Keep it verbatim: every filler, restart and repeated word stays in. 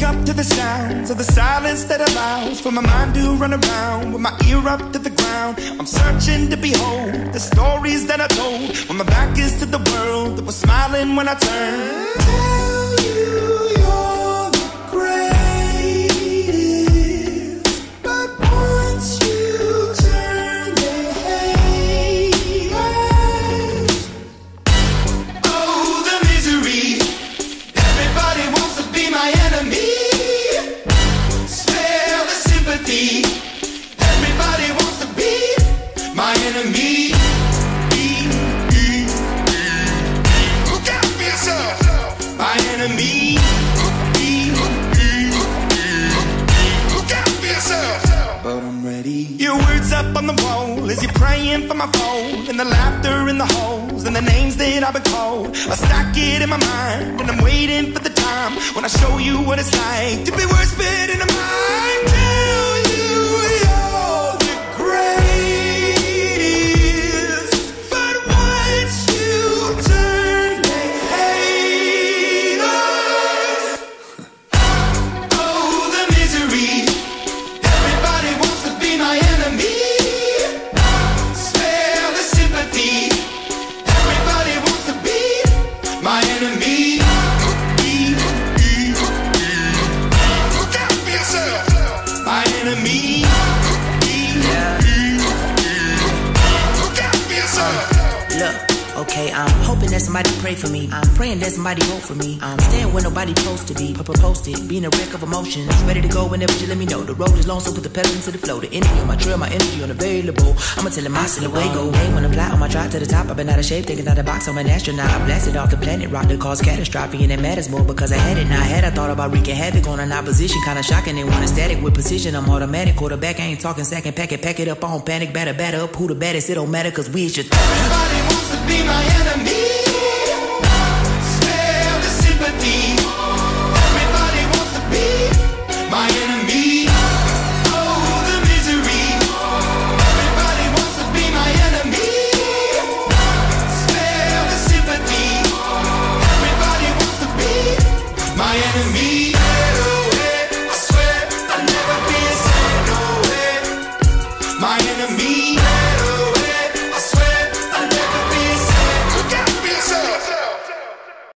up to the sounds of the silence that allows for my mind to run around with my ear up to the ground. I'm searching to behold the stories that I told when my back is to the world that was smiling when I turned. Tell you you're the greatest, but once you turn, they hate us. Oh, the misery. Everybody wants to be my enemy. Spare the sympathy. Everybody wants to be my enemy. Look out for yourself. My enemy. Look out for yourself. But I'm ready. Your words up on the wall as you're praying for my phone, and the laughter in the holes and the names that I've been called. I stack it in my mind and I'm waiting for the time when I show you what it's like to be worse fit in a mind. Tell you you're the greatest, but once you turn, they hate us. Oh, the misery. Everybody wants to be my enemy. Spare the sympathy. Everybody wants to be my enemy. Look out for yourself. My enemy. Look out for yourself. Look, okay, I'm hoping that somebody pray for me. I'm praying that somebody vote for me. I'm staying where nobody supposed to be. Posted, being a wreck of emotions. Ready to go whenever you let me know. The road is long, so put the pedal into the flow. The energy on my trail, my energy unavailable. I'ma tell him my silhouette go. Hey, when I fly on my drive to the top, I've been out of shape, thinking out the box. I'm an astronaut. I blasted off the planet, rock that caused catastrophe, and it matters more because I had it. Now I had I thought about wreaking havoc on an opposition, kinda shocking. They want a static with precision. I'm automatic, quarterback. I ain't talking second packet, pack it up on panic, batter, batter up. Who the baddest? It don't matter, cause we is your Everybody wants to be my enemy. Spare the sympathy. Everybody wants to be my enemy. Oh, the misery. Everybody wants to be my enemy. Spare the sympathy. Everybody wants to be my enemy.